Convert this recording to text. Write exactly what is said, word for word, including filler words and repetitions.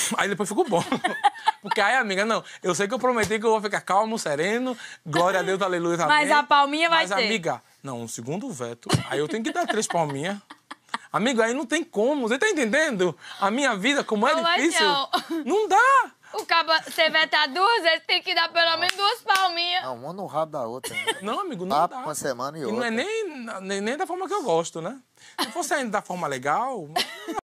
Aí depois ficou bom. Porque aí, amiga, não, eu sei que eu prometi que eu vou ficar calmo, sereno, glória a Deus, aleluia, amém. Mas a palminha vai Mas, ter. Mas, amiga, não, um segundo veto, aí eu tenho que dar três palminhas. Amigo, aí não tem como, você tá entendendo? A minha vida, como é não difícil. Não. não dá. O cabo, você vetar duas vezes, tem que dar pelo menos duas palminhas. Não, uma no rabo da outra. Né? Não, amigo, não Papo dá. uma semana e, e outra. não é nem, nem, nem da forma que eu gosto, né? Se fosse ainda da forma legal...